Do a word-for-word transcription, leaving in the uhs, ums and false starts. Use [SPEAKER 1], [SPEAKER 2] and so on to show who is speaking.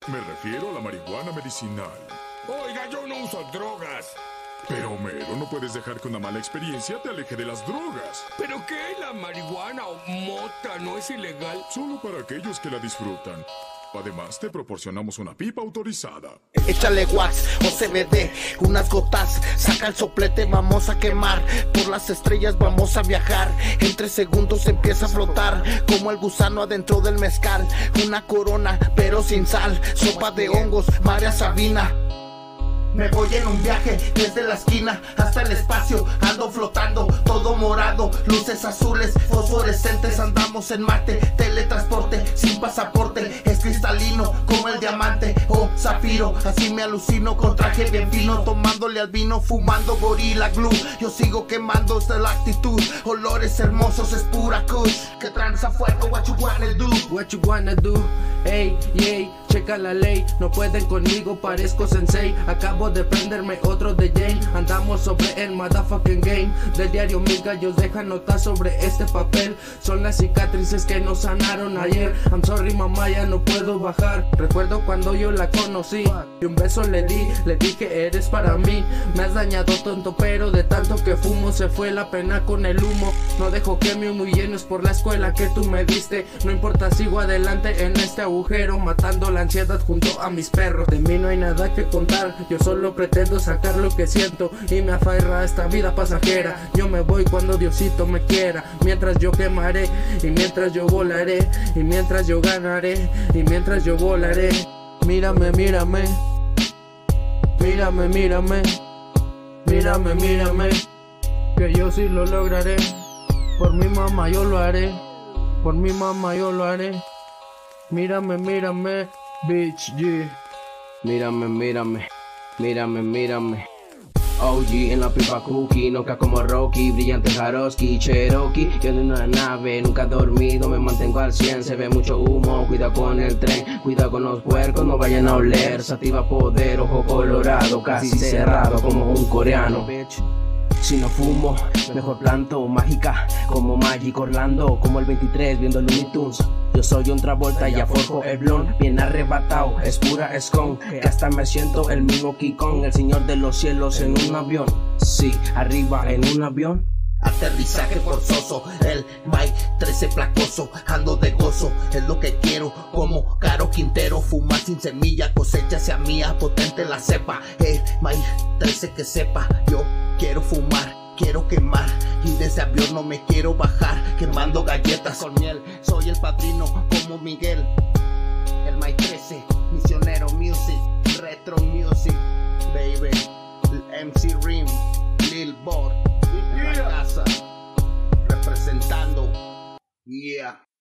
[SPEAKER 1] Me refiero a la marihuana medicinal.
[SPEAKER 2] Oiga, yo no uso drogas.
[SPEAKER 1] Pero, Homero, no puedes dejar que una mala experiencia te aleje de las drogas.
[SPEAKER 2] ¿Pero qué? ¿La marihuana o mota no es ilegal?
[SPEAKER 1] Solo para aquellos que la disfrutan. Además, te proporcionamos una pipa autorizada.
[SPEAKER 3] Échale wax o C B D, unas gotas, saca el soplete, vamos a quemar. Por las estrellas vamos a viajar. En tres segundos empieza a flotar, como el gusano adentro del mezcal. Una corona, pero sin sal, sopa de hongos, María Sabina. Me voy en un viaje desde la esquina hasta el espacio, ando flotando, todo morado, luces azules, fosforescentes, andamos en Marte, teletransporte, sin pasaporte, es cristalino como el diamante o zafiro, así me alucino con traje bien fino, tomándole al vino, fumando gorila glue, yo sigo quemando desde la actitud, olores hermosos, es pura kush, que tranza fuego, what you wanna do,
[SPEAKER 4] what you wanna do, ey, yey, checa la ley, no pueden conmigo, parezco sensei, acabo de prenderme otro de Jane. Andamos sobre el motherfucking game. Del diario mis gallos dejan notas sobre este papel. Son las cicatrices que nos sanaron ayer. I'm sorry mamá, ya no puedo bajar. Recuerdo cuando yo la conocí y un beso le di, le dije eres para mí. Me has dañado tonto, pero de tanto que fumo se fue la pena con el humo. No dejo que me humilles por la escuela que tú me diste. No importa, sigo adelante en este agujero, matando la ansiedad junto a mis perros. De mí no hay nada que contar, yo solo Solo pretendo sacar lo que siento y me aferra esta vida pasajera. Yo me voy cuando Diosito me quiera. Mientras yo quemaré y mientras yo volaré y mientras yo ganaré y mientras yo volaré. Mírame, mírame, mírame, mírame, mírame, mírame, que yo sí lo lograré. Por mi mamá yo lo haré, por mi mamá yo lo haré. Mírame, mírame, bitch, yeah. Mírame, mírame. Mírame, mírame. O G en la pipa cookie, nunca como Rocky, brillante Jaroski, Cherokee. Yo en una nave, nunca dormido, me mantengo al cien, se ve mucho humo, cuidado con el tren, cuidado con los puercos, no vayan a oler, sativa poder, ojo colorado, casi cerrado como un coreano. Si no fumo, mejor planto, mágica, como Magic Orlando, como el veintitrés viendo Looney Tunes. Yo soy un Travolta y ya forjo el blon, bien arrebatado, es pura escon, que hasta me siento el mismo Kikon, el señor de los cielos en un avión. Sí, arriba en un avión.
[SPEAKER 3] Aterrizaje forzoso, el Mike trece placoso, ando de gozo, es lo que quiero, como Caro Quintero, fumar sin semilla, cosecha sea mía, potente la cepa, el Mike trece que sepa, yo quiero fumar, quiero quemar, y desde avión no me quiero bajar, quemando galletas con miel, soy el padrino como Miguel, el Mike trece, misionero music, retro music, baby, M C Rim, Lil Bot. Casa, representando, yeah.